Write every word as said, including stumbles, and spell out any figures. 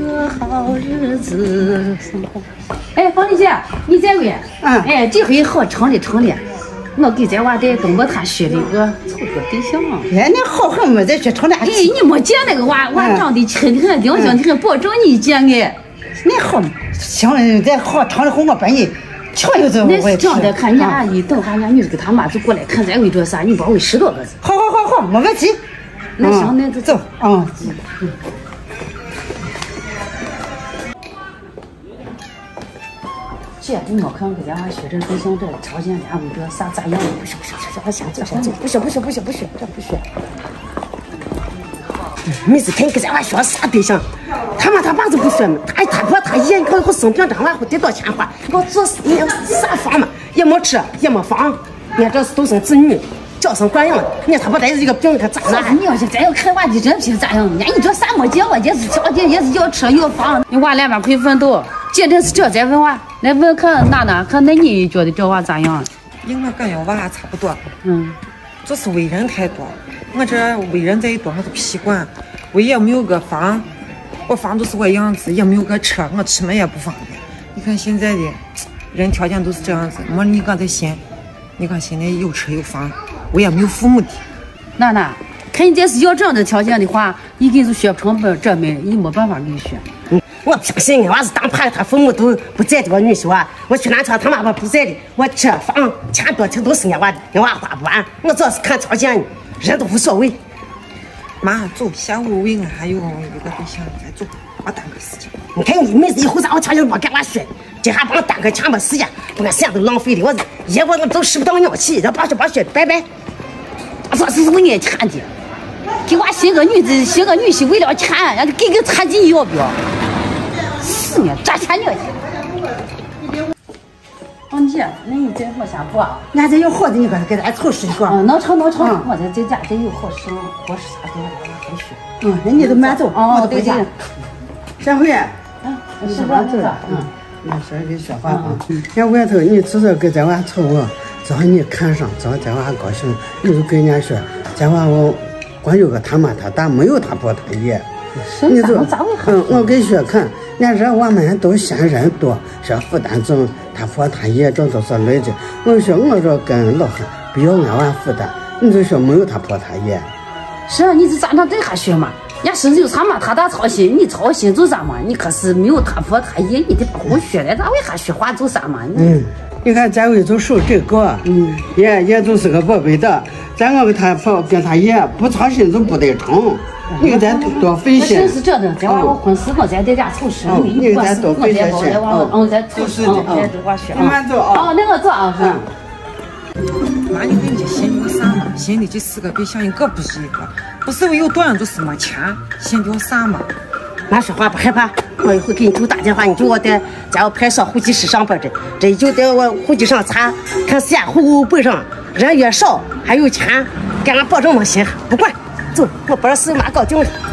个好日子。哎，方丽姐，你这回，嗯，哎，这回好成了成了。我给咱娃在东北他学了一个凑合对象。 哎，那好很没在学成了。 哎，你没见那个娃娃长得清挺丁香，你看保证你见哎。 那好，行，再好成了后我把你。瞧有这那是长得看人家阿姨，等下人家女的给他妈就过来看咱会做啥，你帮我十多个字。 好好好好，没问题。 那行，那就走啊。嗯。 姐，你没看给咱娃学这对象这条件，咱会这啥咋样？不行不行不行，先走先走，不行不行不行不行，这不学。 没事，看给咱娃学啥对象？他妈他爸就不说嘛，他他婆他爷，你看我生病，这娃会得到钱花，我做你啥房嘛，也没吃也没房，你看这是独生子女，娇生惯养，你看他不带这个病，你看咋办？ 你要是咱要看娃的人品咋样？人家你这啥没见过，也是条件也是要车有房，你娃两边可以奋斗。姐这是这再问娃，来问看娜娜，看那你觉得这娃咋样？ 跟我感觉娃差不多， 嗯， 就是为人太多，我这为人再多我都不习惯，我也没有个房。我房都是我样子，也没有个车，我出门也不方便。你看现在的人条件都是这样子，没你刚才闲。你看现在有车有房，我也没有父母的。 娜娜，看你这是要这样的条件的话，一个就学不成本这门，你没办法给你学。 嗯，我相信我要是当怕他父母都不在的我女婿啊，我去南昌他妈妈不在的，我车房钱多钱都是俺娃的，俺娃花不完。我主要是看条件，人都无所谓。 妈，走，下午为俺还有一个对象，咱走，别耽搁时间。 你看你妹子以后啥我条件没给我学，这还帮我耽搁钱没时间，把俺时间都浪费了。我一我我都使不到鸟气，这别学别学，拜拜。我说是为俺钱的，给我寻个女子，寻个女婿为了钱，让他给个差劲要不要？是呢，赚钱了。 芳姐，那你这往下播？ 俺这有好的，你给给咱凑十个。 嗯，能成能成。我这在家这有好生，好使啥给我好学。 嗯，那你都慢走，我都回家。下回， 嗯，是吧？走了。嗯， 那事给说话啊。那外头你至少给咱娃凑合，只要你看上，只要咱娃高兴，你就跟人家说，咱娃我光有个他妈他大，没有他婆他爷。 你就嗯，我给学看，俺这我们都嫌人多，说负担重，他婆他爷这都是累的。我说我说跟老汉不要俺娃负担，你就说没有他婆他爷。 是啊，你这咋能对他学嘛？人家身子有他妈他大操心，你操心做啥嘛？你可是没有他婆他爷，你得把我学来，咋为啥学话做啥嘛？ 嗯，你看咱为就守这个，嗯，也也就是个宝贝的，咱我跟他婆跟他爷不操心就不得成。你给咱多费些。 真是这的，咱娃我婚事我咱在家凑事， 你给咱多费些钱。 嗯，咱凑事，嗯，咱这娃学。 慢慢走啊。 哦，那个做啊。 妈，你看你这嫌我啥嘛？嫌你这四个对象一个不是一个，不是我有多少就是没钱，嫌我啥嘛？ 俺说话不害怕，我一会给你就打电话，你就我在在我派上户籍室上班的，这就在我户籍上查，看县户口本上人越少还有钱，给俺保证没心，不管。走，我把事妈搞定了。